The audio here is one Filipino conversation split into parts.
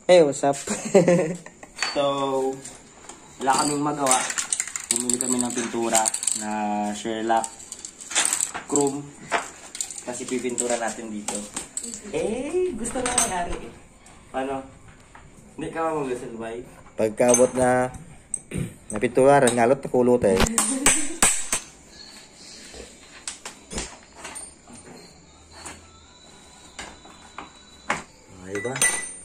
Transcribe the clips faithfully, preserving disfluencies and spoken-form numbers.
Hey, what's up? So, wala kaming magawa. Bumili kami ng pintura na Sherlock Chrome. Kasi pipintura natin dito. Eh, gusto na nangyari. Ano? Hindi ka mag-gusto, bay? Pagkaabot na napintura, ngalot na kulot eh. Ay ba?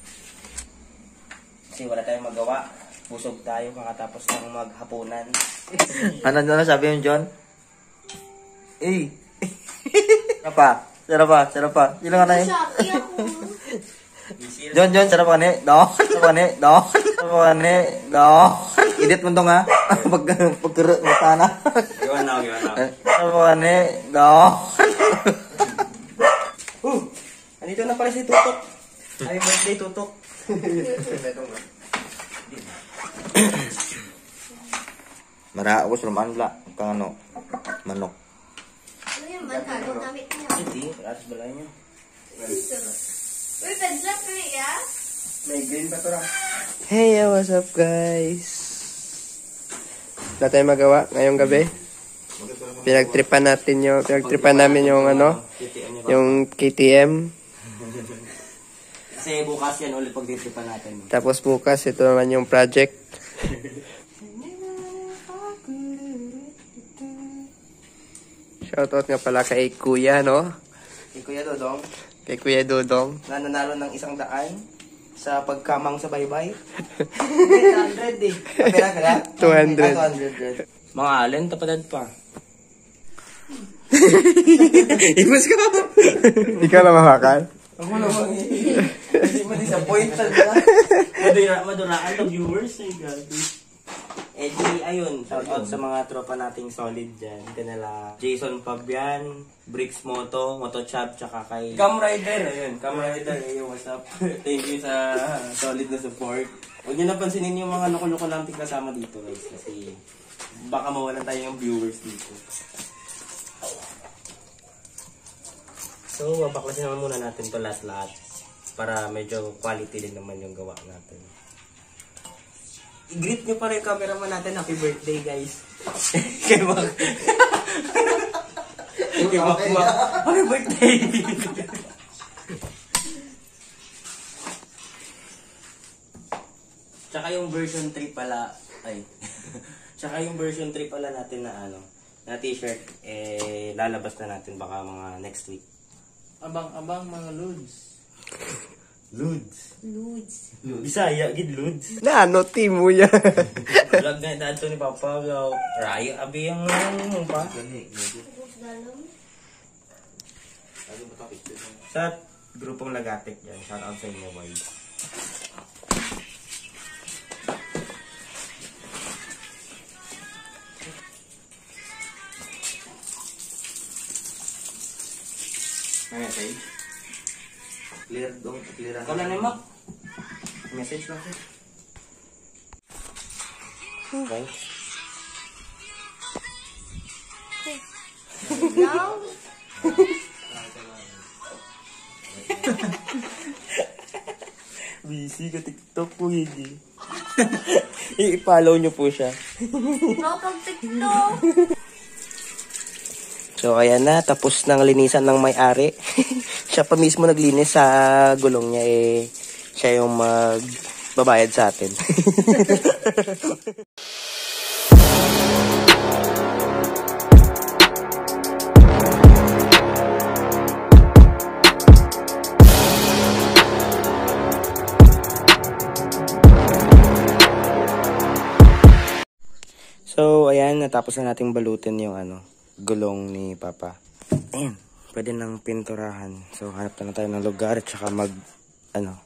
Kasi wala tayong magawa. Pusog tayo kakatapos ng maghapunan. Ano na sabi yung John? Eh! Sarap pa? Sarap pa? Sarap pa? Sino ka na yun? John, John, sarap ka ni? Don? Sarap ka ni? Don? Sarap ka ni? Don? Edit mo ito nga. Pag pagkuro mo sana. Gawan na, gawan na. Sarap ka ni? Don? Uh! Andito na pala si Tutok. Happy birthday, Tutok. Mara ako sa manla. Kang ano? Manok. Ano yung manalo gamit niya? Hindi, alas balay niya. Uy, pedla ka ya? May green ba ito ra? Hey, what's up guys? Wala tayong magawa ngayong gabi. Pinagtripan natin yung, pinagtripan namin yung ano, yung K T M. Kasi bukas yan ulit pagtitripan natin. Tapos bukas, ito naman yung project. Shoutout nga pala kay Kuya, no? Si Kuya Dodong, Kay Kuya Dodong. na nanalo ng isang daan sa pagkamang sa baybay. eight hundred eh. Kapira ka na? two hundred. Ah, two hundred. Mga alin, tapadad pa. Iwas ka! Ikaw na mahakal? Ako naman eh. Kasi ma-disappointed na. Madura, maduraan ng viewers eh. Gabi. Eh di, ayun. Shout out sa mga tropa nating solid dyan. Kanila Jason Fabian, Bricks Moto, Motochab, tsaka kay Cam Rider. Ayun, Cam Rider. Ayun, what's up? Thank you sa solid na support. Huwag nyo napansinin yung mga loko-loko nating kasama dito guys. Kasi baka mawalan tayo yung viewers dito. So, babaklasin naman muna natin to lahat-lahat para medyo quality din naman yung gawa natin. I-greet nyo pa rin yung cameraman natin. Happy birthday, guys. Kay Mac. Kay Mac Mac. Happy birthday! Tsaka yung version three pala, ay, tsaka yung version three pala natin na ano, na t-shirt, eh, lalabas na natin baka mga next week. Abang-abang mga Lods. Lods? Ludes. Bisaya, gid Lods. Na ano, team mo yan? Vlog na ito ni Papa. Raya, abi yung ano pa. Sa grupong Lagatek yan. Shout out sa inyo, boys. May message? Clear dong, clear. Ikaw lang naman. Message lang siya. Okay. Now? Busy ka TikTok ko, hindi. I-follow nyo po siya. Propag TikTok! So, ayan na. Tapos nang linisan ng may-ari. Siya pa mismo naglinis sa gulong niya. Eh, siya yung magbabayad sa atin. So, ayan. Natapos na nating balutin yung ano, gulong ni Papa. Ayan, pwede nang pinturahan. So, hanap na tayo ng lugar at saka mag, ano.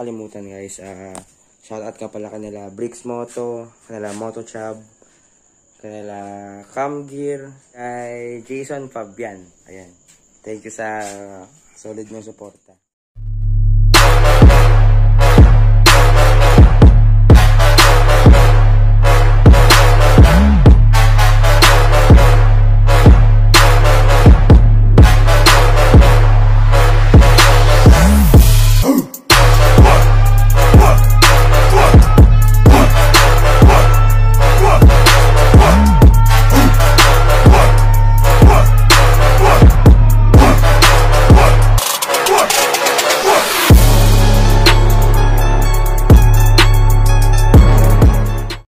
makalimutan guys, uh, shoutout ka pala kanila Bricks Moto, kanila Moto Chab, kanila Cam Gear, kay Jason Fabian. Ayan. Thank you sa solid ng suporta.